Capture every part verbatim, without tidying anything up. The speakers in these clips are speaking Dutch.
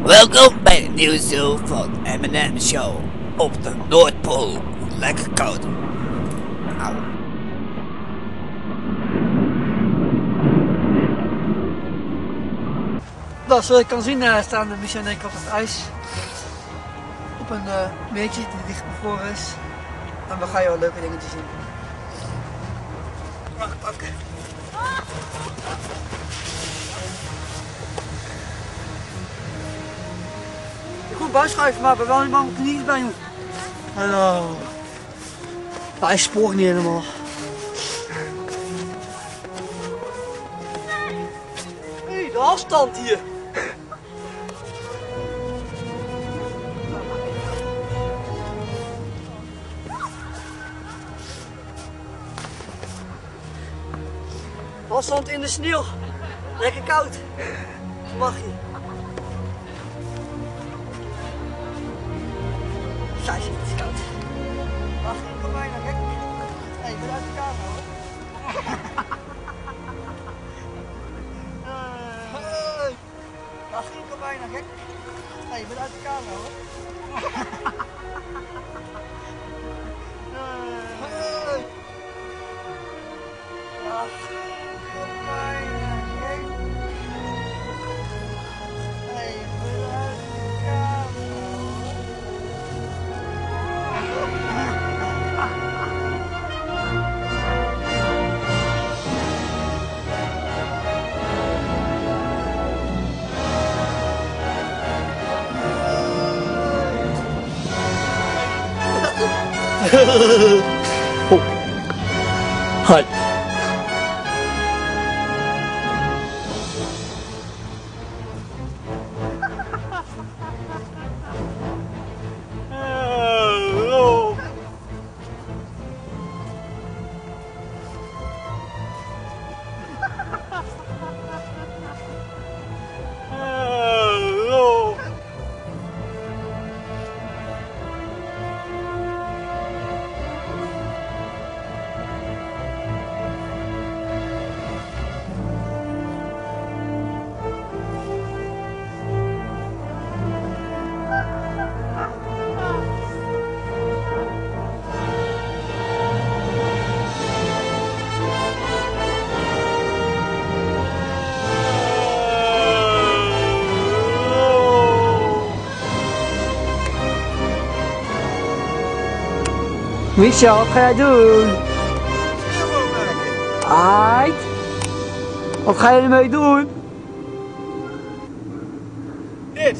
Welkom bij de nieuwe show van M en M Show op de Noordpool. Lekker koud. Auw. Nou, zoals je kan zien uh, staan de Michel en ik op het ijs. Op een uh, meertje die dicht bevroren is. En we gaan je wel leuke dingen te zien. Wacht, pakken. Je goed buisschuiven, maar we wel helemaal op de knieën bij je. Hallo. Nou, hij spoort niet helemaal. Hé, hey, de afstand hier. Afstand in de sneeuw. Lekker koud. Mag je. Scheiße, het is koud. Wacht, ik kom bijna gek. Hé, ik ben uit de kamer hoor. Hey. Wacht, ik kom bijna gek. Hé, ik ben uit de kamer hoor. Hey. Wacht, ik kom bijna gek. Hé, ik ben uit de kamer hoor. Oh. Hi. Hello. Hello. Michel, wat ga jij doen? Aight. Wat ga je ermee doen? Dit.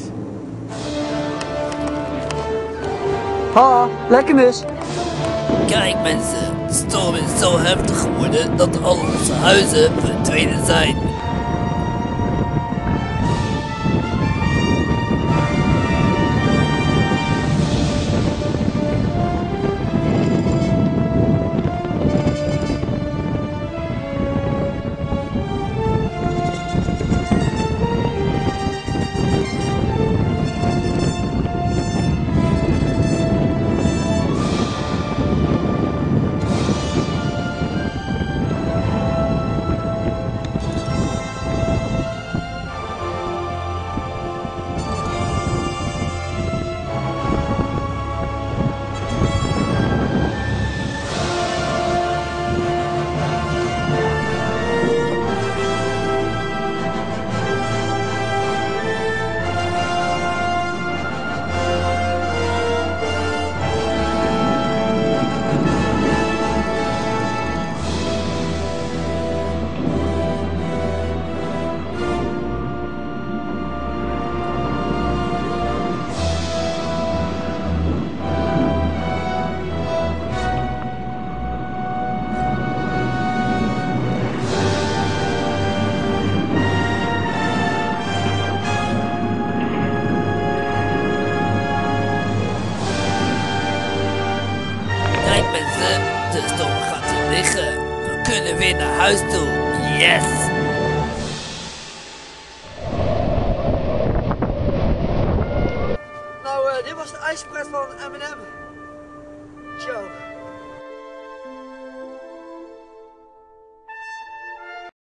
Ha, lekker mis. Kijk mensen, de storm is zo heftig geworden dat al onze huizen verdwenen zijn. Kijk mensen, de storm gaat hier liggen. We kunnen weer naar huis toe. Yes!